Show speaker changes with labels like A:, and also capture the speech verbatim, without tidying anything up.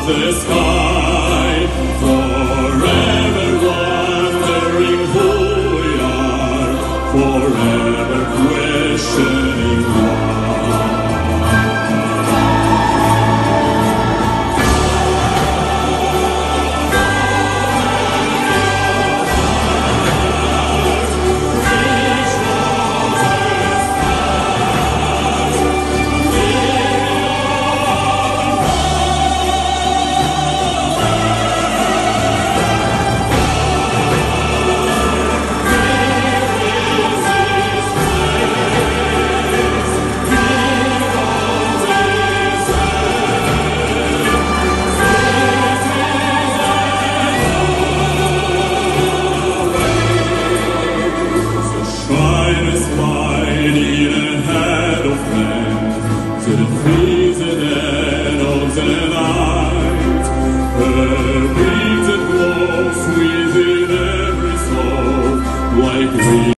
A: the sky, forever wondering who we are, forever questioning why. To the freezing end of the night,